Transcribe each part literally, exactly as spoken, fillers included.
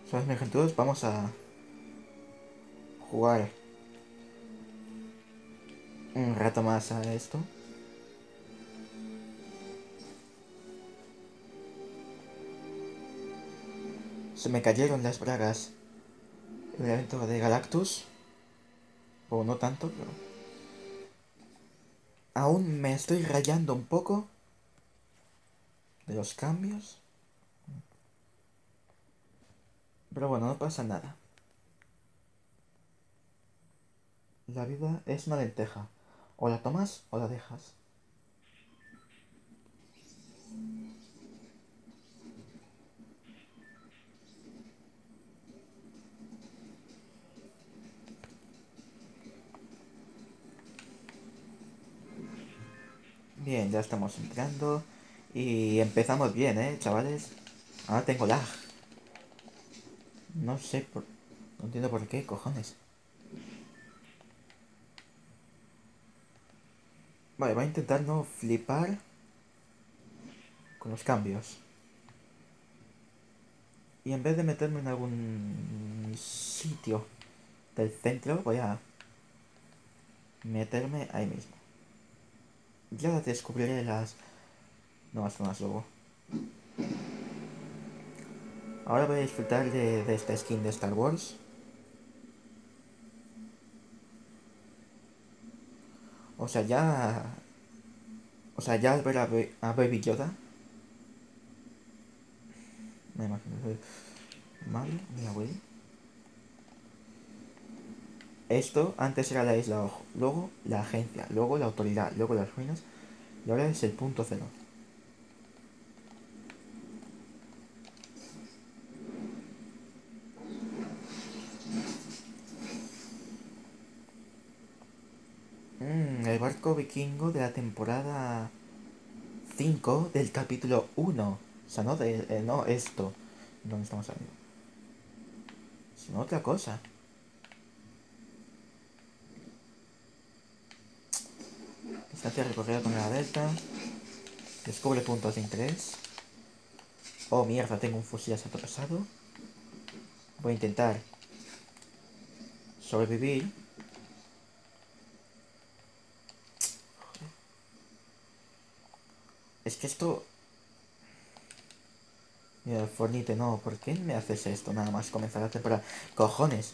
¿Sabes, mis gentudos? Vamos a jugar un rato más a esto. Se me cayeron las bragas en el evento de Galactus. O no tanto, pero... Aún me estoy rayando un poco de los cambios. Pero bueno, no pasa nada. La vida es una lenteja. O la tomas o la dejas. Bien, ya estamos entrando. Y empezamos bien, ¿eh, chavales? Ahora tengo lag. No sé por... No entiendo por qué, cojones. Vale, voy a intentar no flipar con los cambios. Y en vez de meterme en algún sitio del centro, voy a meterme ahí mismo. Ya descubriré las nuevas zonas luego. Ahora voy a disfrutar de, de esta skin de Star Wars. O sea, ya... O sea, ya al ver a, a Baby Yoda... Me imagino que... Vale, mira, güey. Esto antes era la isla Ojo, luego la agencia, luego la autoridad, luego las ruinas y ahora es el punto cero. Mm, el barco vikingo de la temporada cinco del capítulo uno. O sea, no, de, eh, no esto. ¿Dónde estamos ahora? Sino otra cosa. Distancia recorrida con la delta. Descubre puntos de interés. Oh, mierda, tengo un fusil asalto pesado. Voy a intentar sobrevivir. Es que esto... Mira, Fornite, no, ¿por qué me haces esto? Nada más comenzar la temporada. ¡Cojones!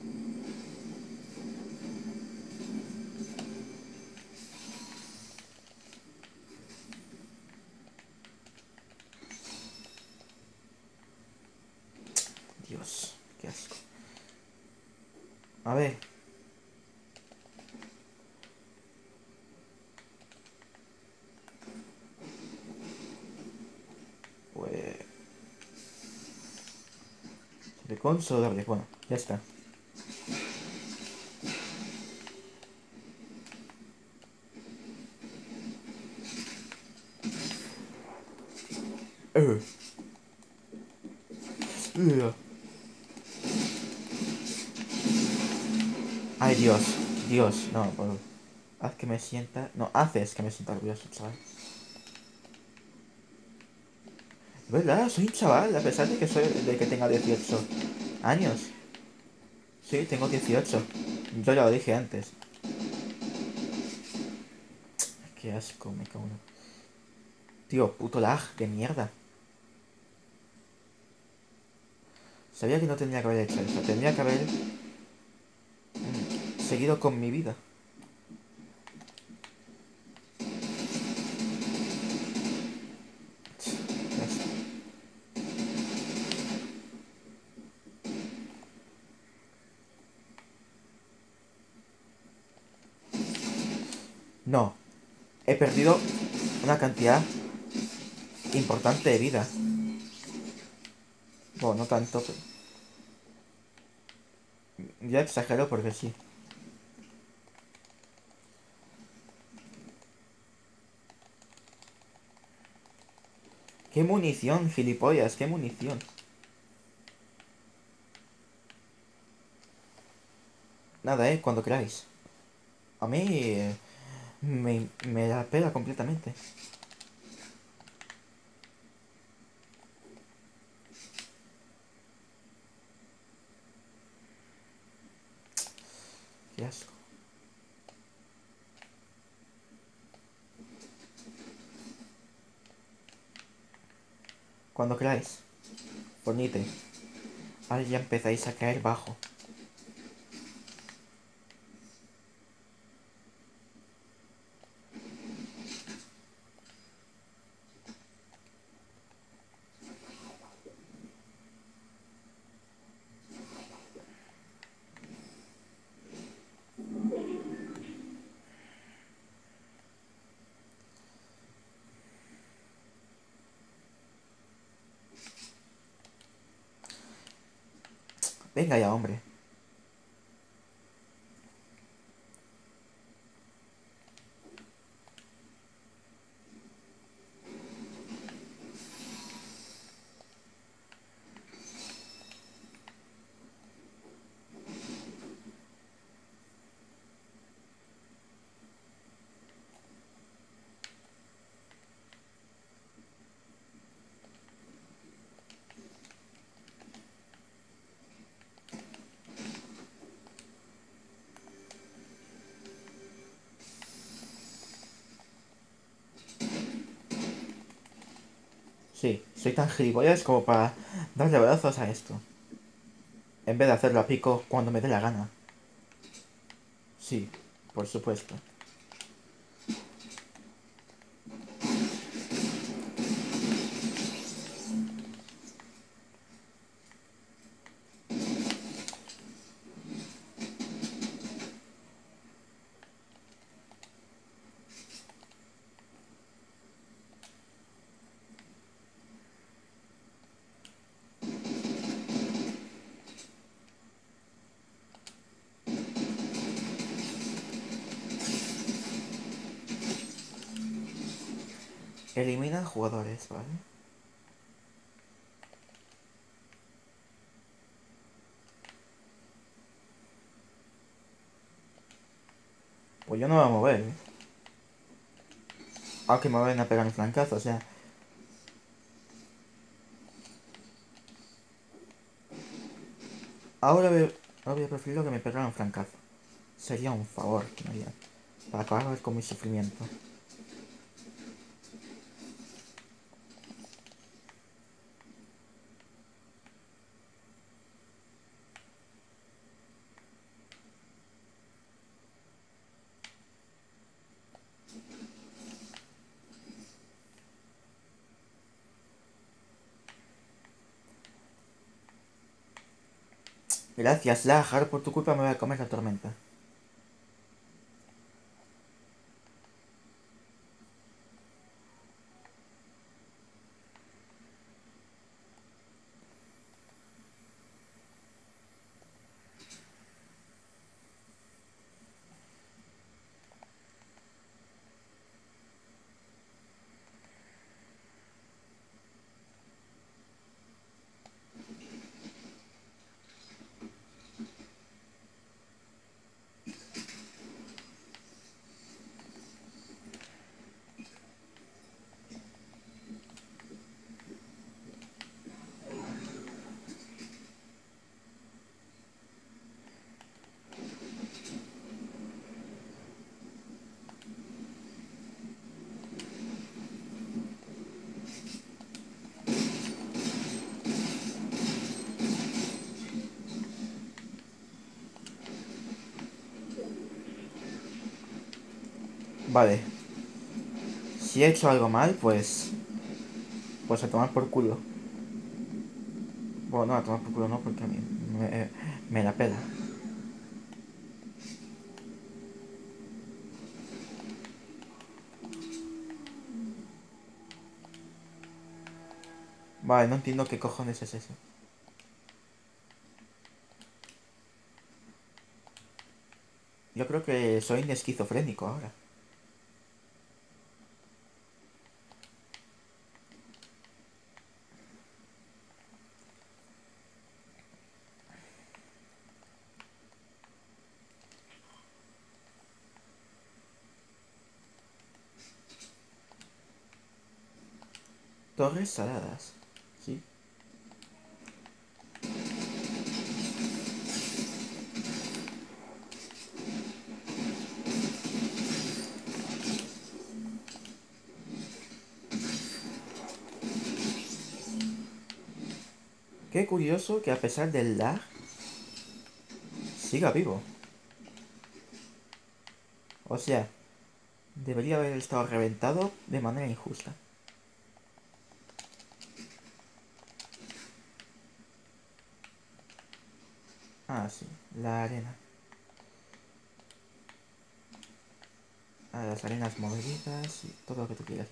Dios, qué asco. A ver. Pues... Consolable, bueno, ya está. Uh, uh. Ay, Dios, Dios, no, por... Haz que me sienta... No, haces que me sienta orgulloso, chaval. Es verdad, soy un chaval, a pesar de que soy de que tenga dieciocho años. Sí, tengo dieciocho. Yo ya lo dije antes. Qué asco, me cago en... Tío, puto lag, de mierda. Sabía que no tendría que haber hecho eso. Tendría que haber... mm, seguido con mi vida. Ya está. No. He perdido una cantidad importante de vida. Bueno, no tanto, pero... Ya exagero porque sí. ¿Qué munición, gilipollas? ¿Qué munición? Nada, eh, cuando queráis. A mí... eh, me, me la pela completamente. Qué asco. Cuando queráis. Bonite. Ahora ya empezáis a caer bajo. Venga ya, hombre. Sí, soy tan gilipollas como para darle brazos a esto. En vez de hacerlo a pico cuando me dé la gana. Sí, por supuesto. Elimina jugadores, ¿vale? Pues yo no me voy a mover, ¿eh? Aunque me vayan a pegar un flancazo, o sea... Ahora voy, ahora voy a preferir que me pegaran un flancazo. Sería un favor que me harían. Para acabar con mi sufrimiento. Gracias, Lahar, por tu culpa me voy a comer la tormenta. Vale. Si he hecho algo mal, pues... Pues a tomar por culo. Bueno, no, a tomar por culo no, porque a mí me, me la pela. Vale, no entiendo qué cojones es eso. Yo creo que soy esquizofrénico ahora. Torres saladas. Sí. Qué curioso que a pesar del lag siga vivo. O sea, debería haber estado reventado de manera injusta. Ah, sí, la arena. Ah, las arenas movidas y todo lo que tú quieras.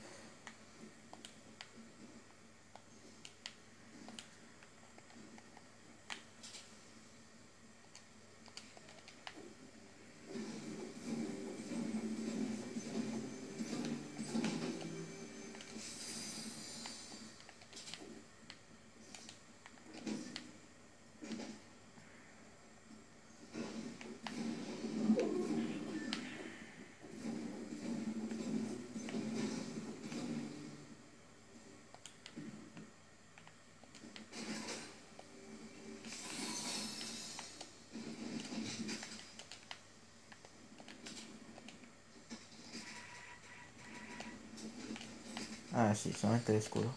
Ah, sí, solamente el escudo.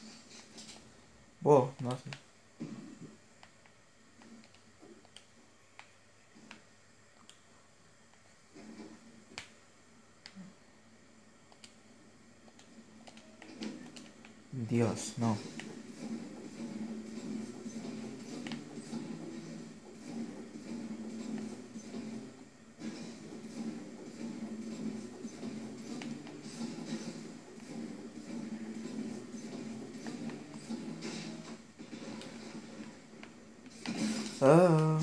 Wow, no sé. Dios, no. Ah,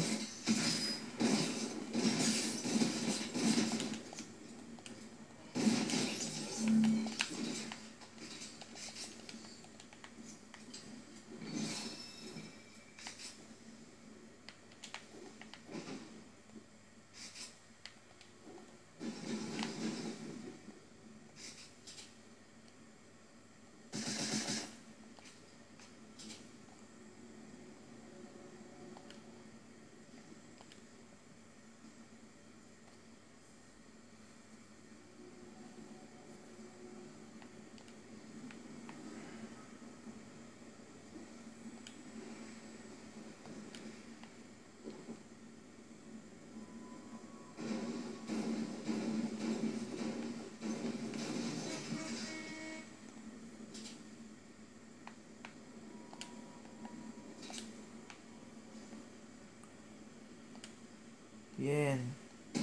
bien.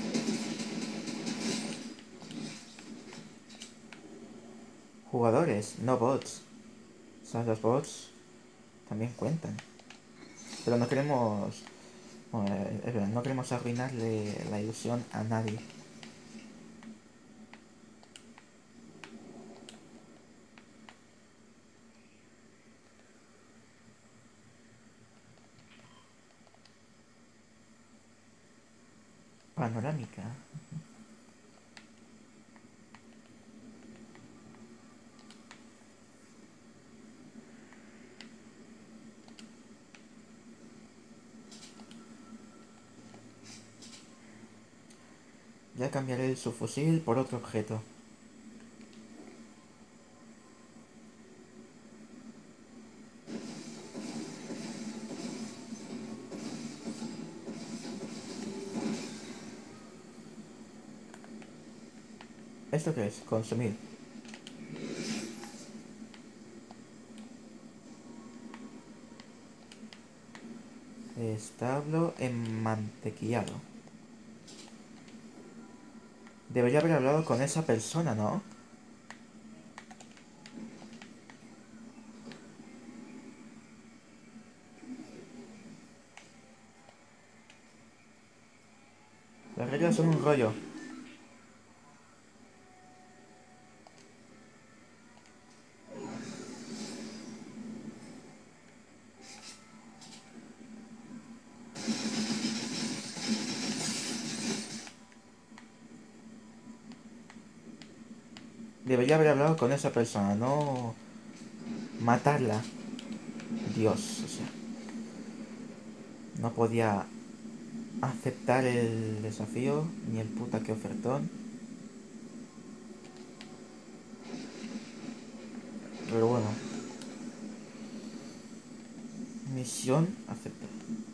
Jugadores, no bots. O sea, los bots también cuentan. Pero no queremos... Bueno, eh, es verdad, no queremos arruinarle la ilusión a nadie. Panorámica. Ya cambiaré su fusil por otro objeto. ¿Esto qué es? Consumir. Establo enmantequillado. Debería haber hablado con esa persona, ¿no? Las reglas son un rollo. Debería haber hablado con esa persona, no matarla. Dios, o sea, no podía aceptar el desafío, ni el puta que ofertón. Pero bueno, Misión aceptada.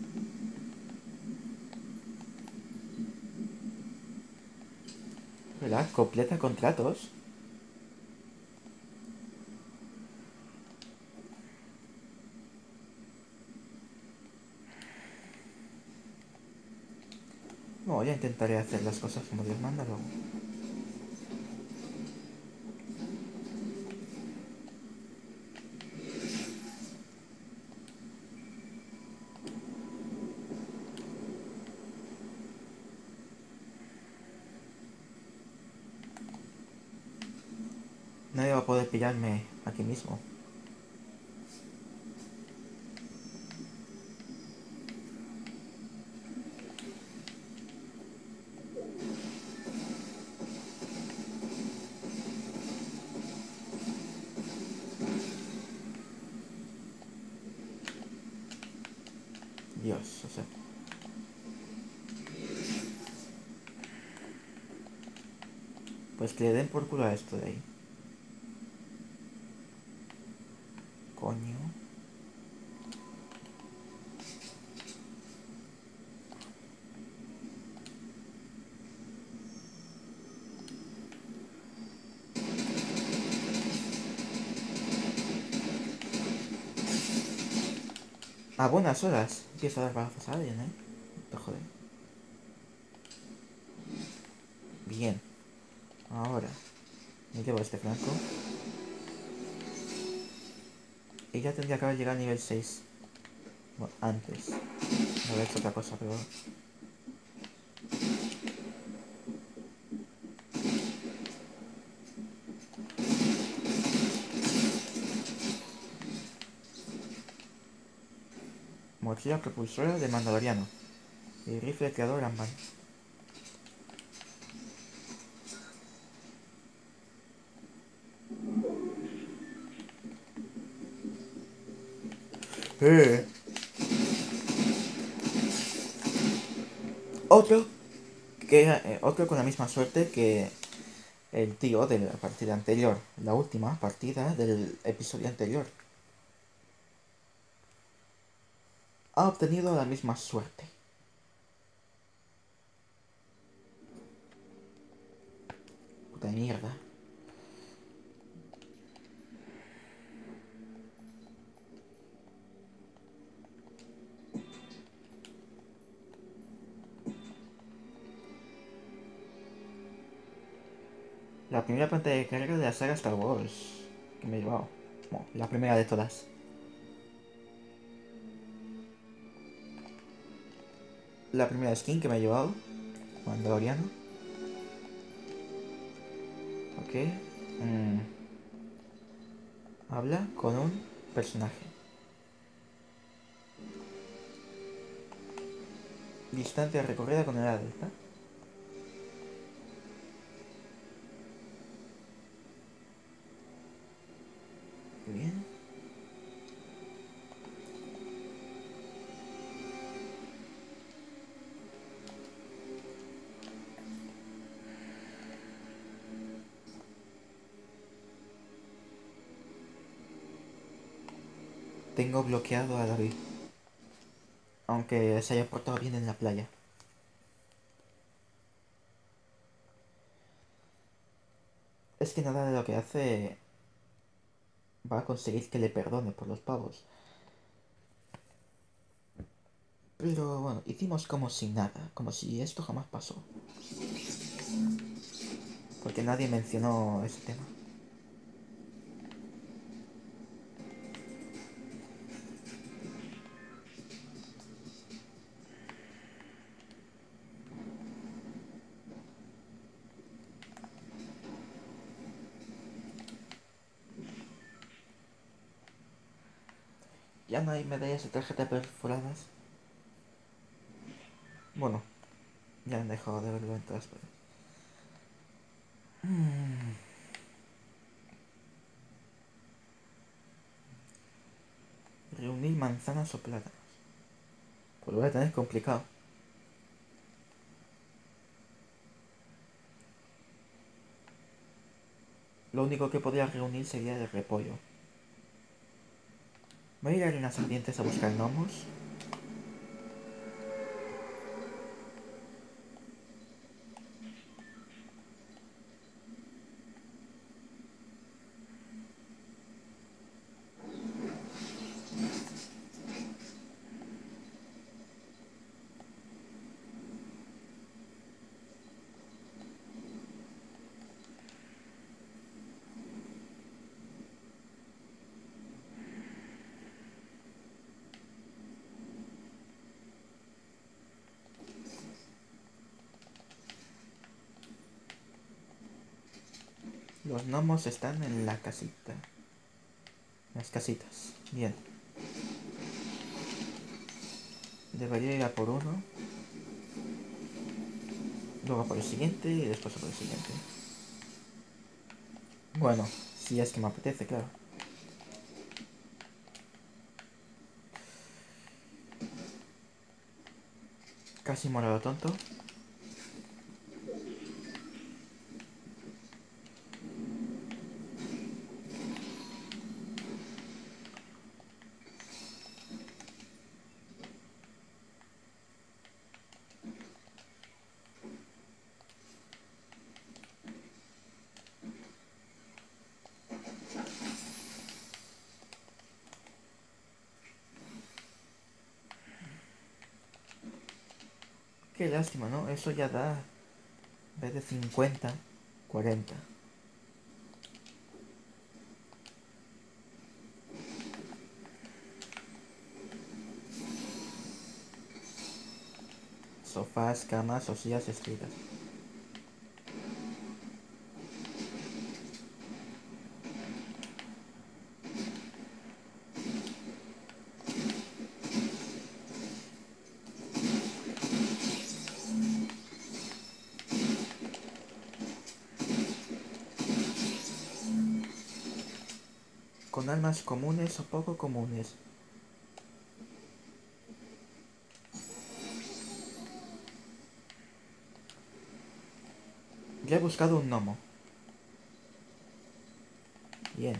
¿Verdad? Completa contratos. No, ya intentaré hacer las cosas como Dios manda luego. Nadie va a poder pillarme aquí mismo. Dios, o sea. Pues que le den por culo a esto de ahí. Coño. A buenas horas empiezo a dar balazos a alguien, ¿eh? Te jode. Bien. Ahora me llevo a este flanco. Y ya tendría que haber llegado a nivel seis. Bueno, antes. No había hecho otra cosa, pero... Mochila propulsora de Mandaloriano. Y rifle creador Amban. Eh. Otro que eh, otro con la misma suerte que el tío de la partida anterior, la última partida del episodio anterior. Ha obtenido la misma suerte. Puta mierda. La primera pantalla de carga de la saga Star Wars que me he llevado. Bueno, la primera de todas. La primera skin que me he llevado. Mandaloriano. Ok. Mm. Habla con un personaje. Distancia recorrida con el alta. Bien. Tengo bloqueado a David. Aunque se haya portado bien en la playa. Es que nada de lo que hace va a conseguir que le perdone por los pavos. Pero bueno, hicimos como si nada, como si esto jamás pasó. Porque nadie mencionó ese tema. Ya no hay medallas de tarjeta perforadas. Bueno, ya han dejado de verlo en todas partes. Mm. Reunir manzanas o plátanos. Pues lo voy a tener complicado. Lo único que podría reunir sería el repollo. Voy a ir a arenas ardientes a buscar gnomos. Los gnomos están en la casita. Las casitas. Bien. Debería ir a por uno. Luego por el siguiente y después por el siguiente. Bueno, si es que me apetece, claro. Casi muero tonto. Qué lástima, ¿no? Eso ya da, en vez de cincuenta, cuarenta. Sofás, camas o sillas escritas. Con armas comunes o poco comunes. Ya he buscado un gnomo. Bien.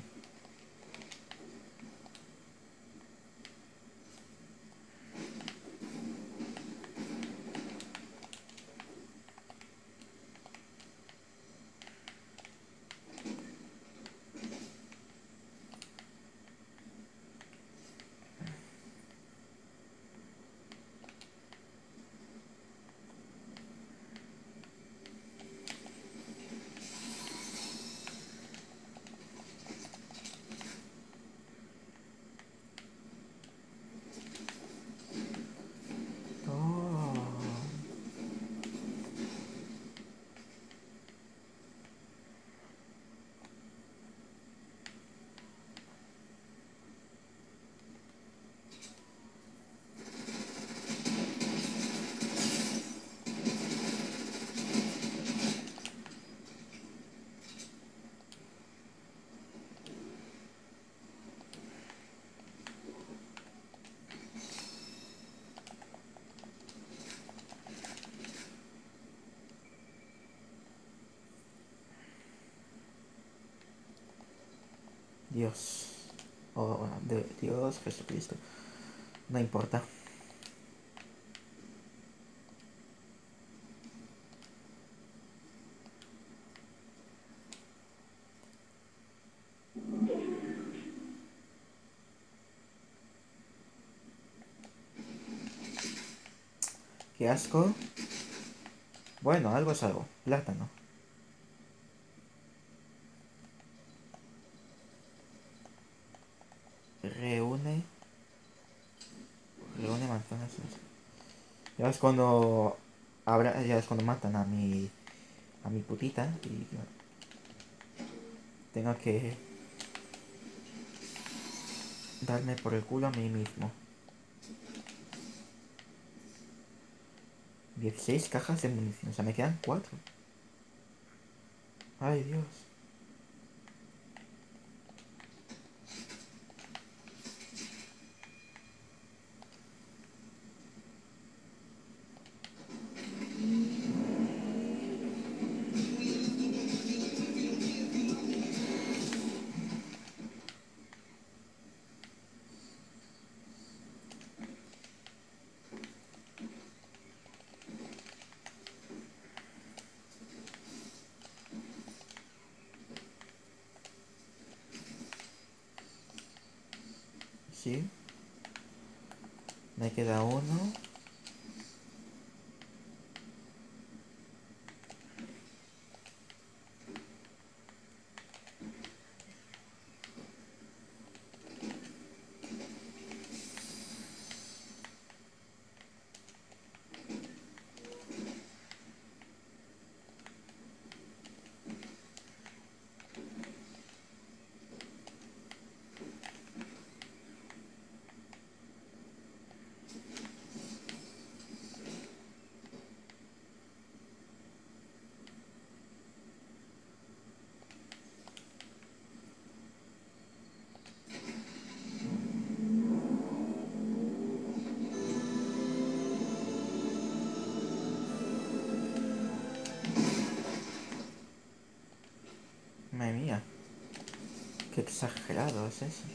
Oh. Dios. Oh, de Dios Jesucristo. No importa. Qué asco. Bueno, algo es algo. Plátano. Reúne. Reúne manzanas. Ya es cuando. Habrá, ya es cuando matan a mi. A mi putita. Y tengo que. Darme por el culo a mí mismo. dieciséis cajas de munición. O sea, me quedan cuatro. Ay, Dios. Sí. Me queda uno. Madre mía. Qué exagerado es eso.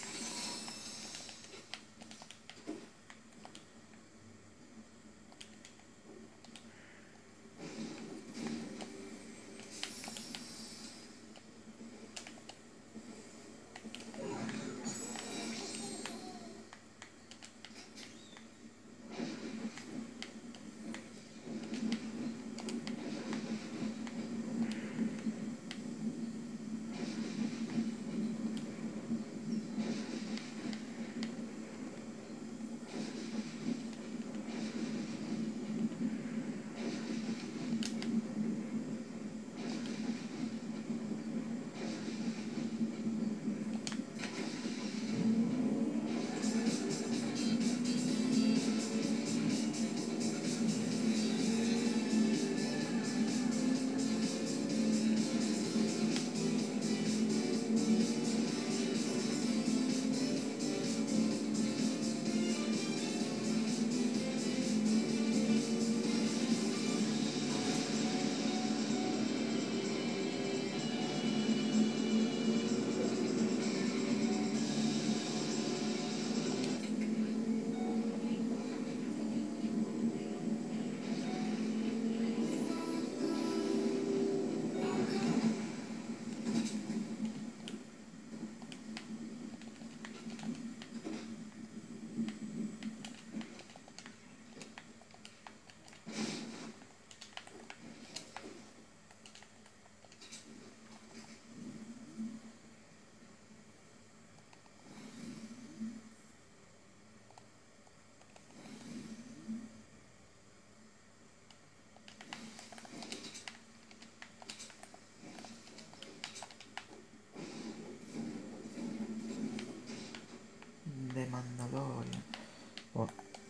De Mandalorian. Oh,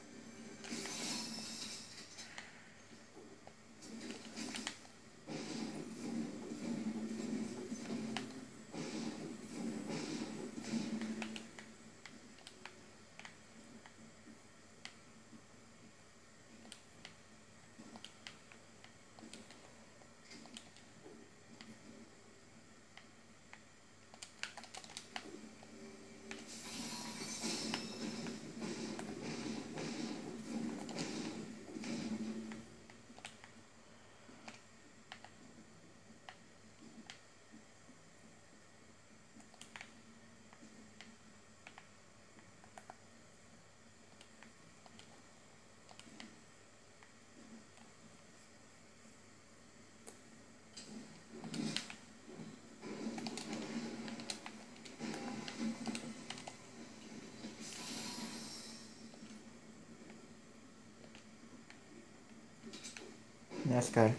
NASCAR.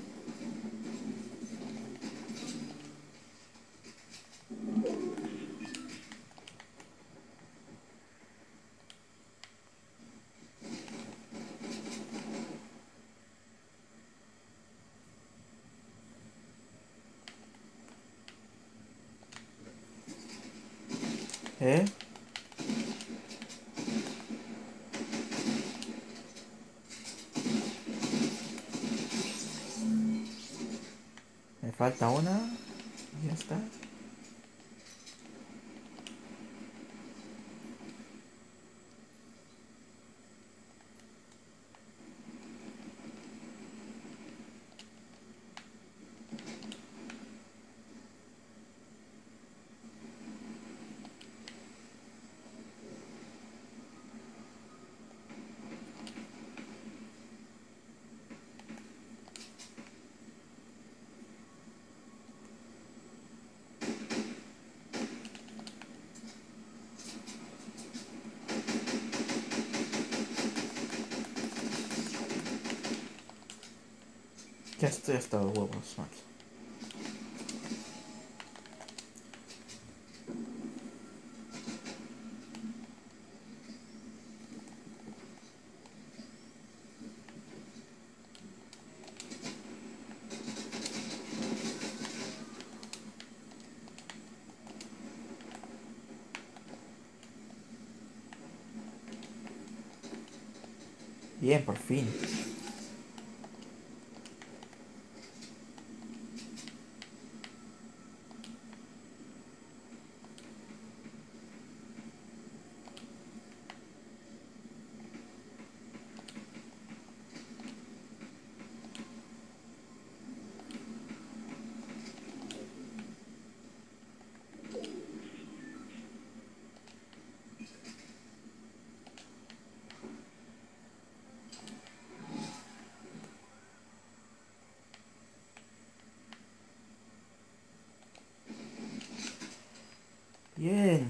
¿Eh? Me falta una. Y ya está. Ya estoy hasta los huevos, macho. Bien, por fin. Bien.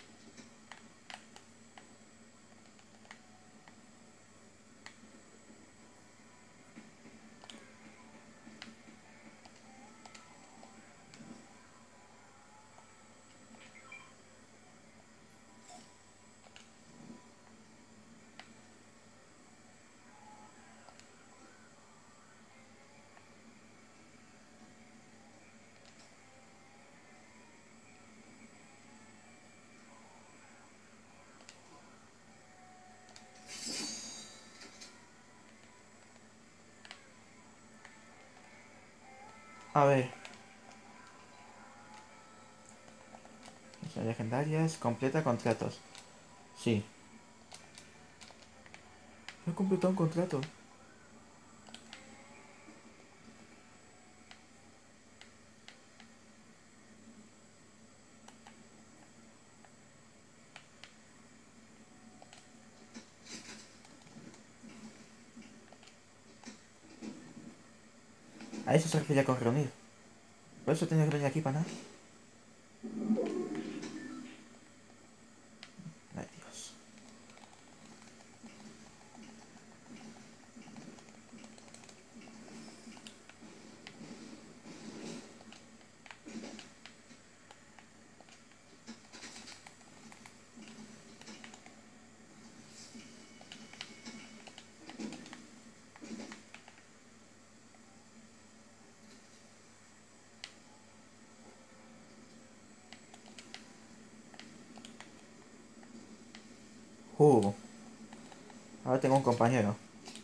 A ver. Legendarias, completa contratos. Sí. He completado un contrato. A eso se refiere con reunir. Por eso tenía que venir aquí para nada. Ay, Dios. Uh. Ahora tengo un compañero.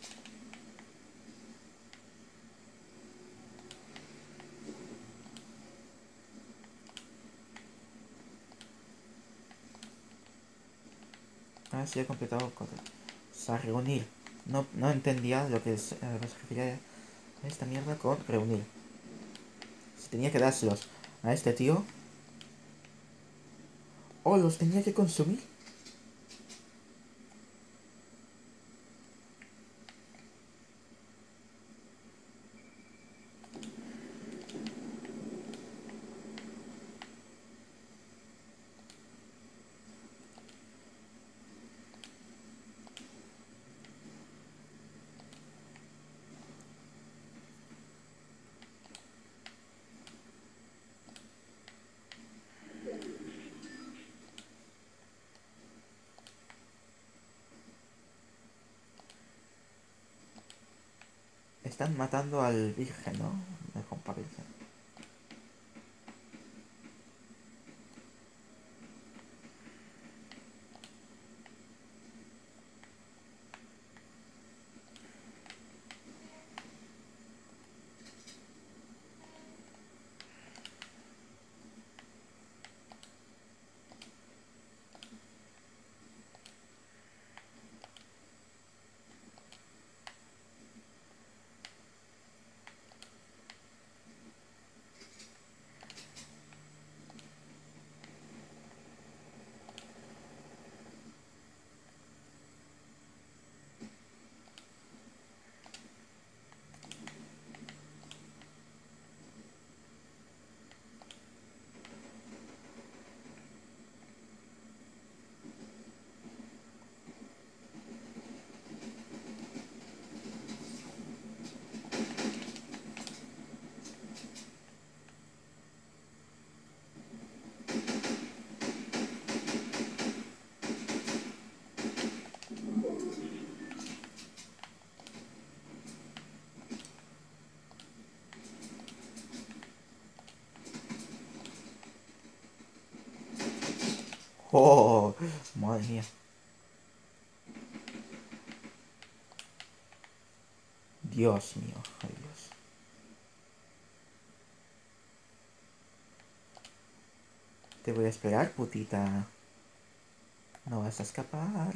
Ahora sí he completado el contrato. O sea, reunir. No, no entendía lo que se, a lo que se refería a esta mierda con reunir. Si tenía que dárselos a este tío. O los tenía que consumir. Están matando al virgen, ¿no? Me comparece. ¡Oh! Madre mía. Dios mío. Ay, Dios. Te voy a esperar, putita. No vas a escapar.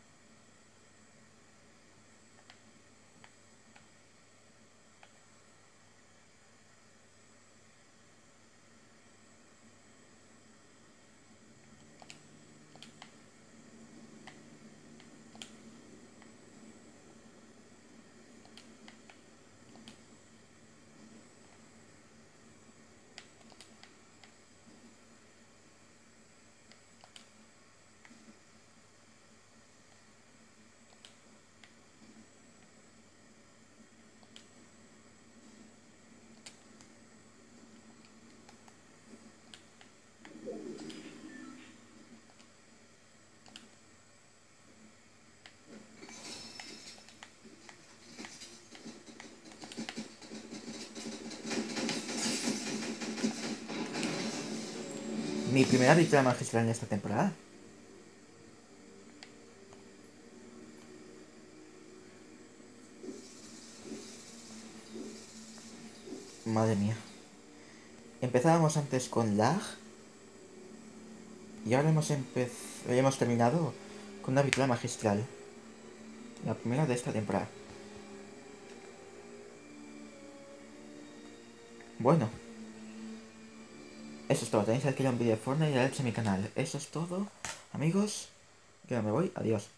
Mi primera victoria magistral en esta temporada. Madre mía. Empezábamos antes con lag. Y ahora hemos, empez... hemos terminado con una victoria magistral. La primera de esta temporada. Bueno. Eso es todo. Tenéis que ir a un vídeo de Fortnite y darle a mi canal. Eso es todo. Amigos. Yo me voy. Adiós.